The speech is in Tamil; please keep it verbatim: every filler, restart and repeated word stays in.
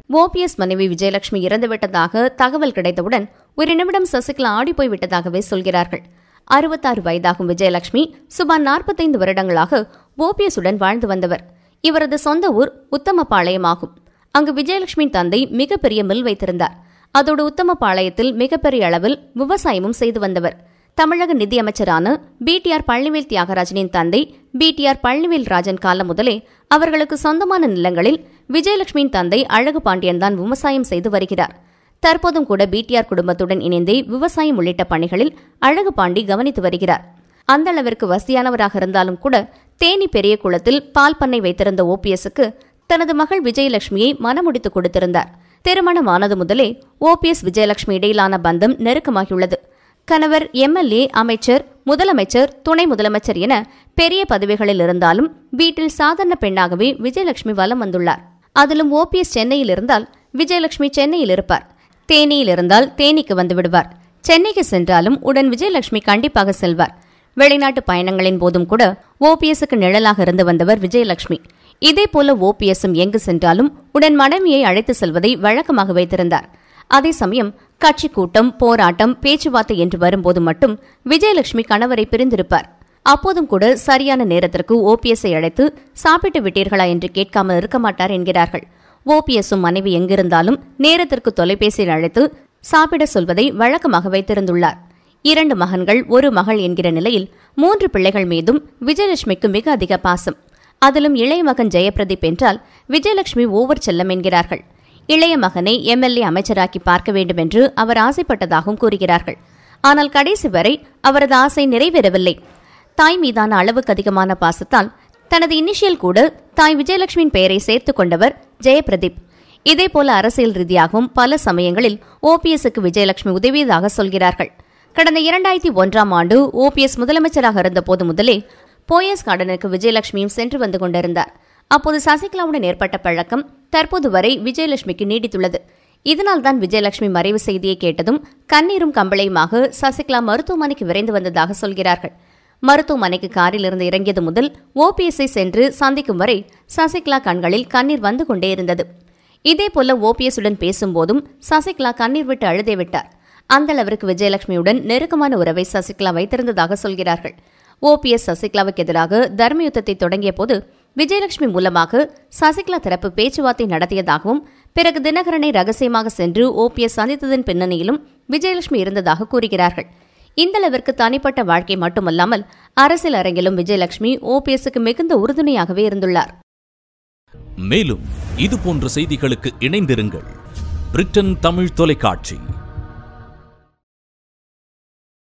ஓபிஎஸ் மனைவி விஜயலட்சுமி இறந்துவிட்டதாக தகவல் கிடைத்தவுடன் ஒரு நிமிடம் சசிகலா ஆடிப்போய்விட்டதாகவே சொல்கிறார்கள். அறுபத்தாறு வயதாகும் விஜயலட்சுமி சுமார் நாற்பத்தைந்து வருடங்களாக ஓபிஎஸ் உடன் வாழ்ந்து வந்தவர். இவரது சொந்த ஊர் உத்தமபாளையமாகும். அங்கு விஜயலட்சுமியின் தந்தை மிகப்பெரிய மில் வைத்திருந்தார். அதோடு உத்தமபாளையத்தில் மிகப்பெரிய அளவில் விவசாயமும் செய்து வந்தவர். தமிழக நிதியமைச்சரான பிடிஆர் பழனிவேல் தியாகராஜனின் தந்தை பிடிஆர் பழனிவேல் ராஜன் காலம் முதலே அவர்களுக்கு சொந்தமான நிலங்களில் விஜயலட்சுமியின் தந்தை அழகு பாண்டியன் தான் விவசாயம் செய்து வருகிறார். தற்போதும் கூட பிடிஆர் குடும்பத்துடன் இணைந்தே விவசாயம் உள்ளிட்ட பணிகளில் அழகு பாண்டி கவனித்து வருகிறார். அந்த அளவிற்கு வசதியானவராக இருந்தாலும் கூட தேனி பெரிய குளத்தில் பால் பண்ணை வைத்திருந்த ஓபிஎஸ்க்கு தனது மகள் விஜயலட்சுமியை மனமுடித்து கொடுத்திருந்தார். திருமணமானது முதலே ஓபிஎஸ் விஜயலட்சுமி இடையிலான பந்தம் நெருக்கமாகியுள்ளது. கணவர் எம்எல்ஏ, அமைச்சர், முதலமைச்சர், துணை முதலமைச்சர் என பெரிய பதவிகளில் இருந்தாலும் வீட்டில் சாதாரண பெண்ணாகவே விஜயலட்சுமி வலம் வந்துள்ளார். அதிலும் ஓபிஎஸ் சென்னையில் இருந்தால் விஜயலட்சுமி சென்னையில் இருப்பார். தேனியில் இருந்தால் தேனிக்கு வந்து விடுவார். சென்னைக்கு சென்றாலும் உடன் விஜயலட்சுமி கண்டிப்பாக செல்வார். வெளிநாட்டு பயணங்களின் போதும் கூட ஓபிஎஸ்க்கு நிழலாக இருந்து வந்தவர் விஜயலட்சுமி. இதேபோல ஓபிஎஸும் எங்கு சென்றாலும் உடன் மனைவியை அழைத்து செல்வதை வழக்கமாக வைத்திருந்தார். அதே சமயம் கட்சி கூட்டம், போராட்டம், பேச்சுவார்த்தை என்று வரும்போது மட்டும் விஜயலட்சுமி கணவரை பிரிந்திருப்பார். அப்போதும் கூட சரியான நேரத்திற்கு ஓபிஎஸ்ஐ அழைத்து சாப்பிட்டு விட்டீர்களா என்று கேட்காமல் இருக்க மாட்டார் என்கிறார்கள். ஓபிஎஸும் மனைவி எங்கிருந்தாலும் நேரத்திற்கு தொலைபேசியில் அழைத்து சாப்பிட சொல்வதை வழக்கமாக வைத்திருந்துள்ளார். இரண்டு மகன்கள், ஒரு மகள் என்கிற நிலையில் மூன்று பிள்ளைகள் மீதும் விஜயலட்சுமிக்கு மிக அதிக பாசம். அதிலும் இளைய மகன் ஜெயபிரதீப் என்றால் விஜயலட்சுமி ஓவர் செல்லம் என்கிறார்கள். இளைய மகனை எம்எல்ஏ அமைச்சராக்கி பார்க்க வேண்டும் என்று அவர் ஆசைப்பட்டதாகவும் கூறுகிறார்கள். ஆனால் கடைசி வரை அவரது ஆசை நிறைவேறவில்லை. தாய் மீதான அளவுக்கு அதிகமான பாசத்தால் தனது இனிஷியல் கூட தாய் விஜயலட்சுமியின் பெயரை சேர்த்துக் கொண்டவர் ஜெயபிரதீப். இதேபோல அரசியல் ரீதியாகவும் பல சமயங்களில் ஓபிஎஸ்க்கு விஜயலட்சுமி உதவியதாக சொல்கிறார்கள். கடந்த இரண்டாயிரத்தி ஒன்றாம் ஆண்டு ஓபிஎஸ் முதலமைச்சராக இருந்தபோது முதலே போயஸ் கார்டனுக்கு விஜயலட்சுமியும் சென்று வந்து கொண்டிருந்தார். அப்போது சசிகலாவுடன் ஏற்பட்ட பழக்கம் தற்போது வரை விஜயலட்சுமிக்கு நீடித்துள்ளது. இதனால்தான் விஜயலட்சுமி மறைவு செய்தியை கேட்டதும் கண்ணீரும் கம்பளையுமாக சசிகலா மருத்துவமனைக்கு விரைந்து வந்ததாக சொல்கிறார்கள். மருத்துவமனைக்கு காரில் இருந்து இறங்கியது முதல் ஓபிஎஸ்ஐ சென்று சந்திக்கும் வரை சசிகலா கண்களில் கண்ணீர் வந்து கொண்டே இருந்தது. இதேபோல ஓபிஎஸ்ஸுடன் பேசும்போதும் சசிகலா கண்ணீர் விட்டு அழுதே விட்டார். அந்த அளவிற்கு விஜயலட்சுமியுடன் நெருக்கமான உறவை சசிகலா வைத்திருந்ததாக சொல்கிறார்கள். ஓபிஎஸ் சசிகலாவுக்கு எதிராக தர்ம யுத்தத்தை தொடங்கிய போது விஜயலட்சுமி மூலமாக சசிகலா தரப்பு பேச்சுவார்த்தை நடத்தியதாகவும் பிறகு தினகரனை ரகசியமாக சென்று ஓபிஎஸ் சந்தித்ததன் பின்னணியிலும் விஜயலட்சுமி இருந்ததாக கூறுகிறார்கள். இந்த அளவிற்கு தனிப்பட்ட வாழ்க்கை மட்டுமல்லாமல் அரசியல் அரங்கிலும் விஜயலட்சுமி ஓபிஎஸ்க்கு மிகுந்த உறுதுணையாகவே இருந்துள்ளார். மேலும் இதுபோன்ற செய்திகளுக்கு இணைந்திருங்கள். பிரிட்டன் தமிழ் தொலைக்காட்சி.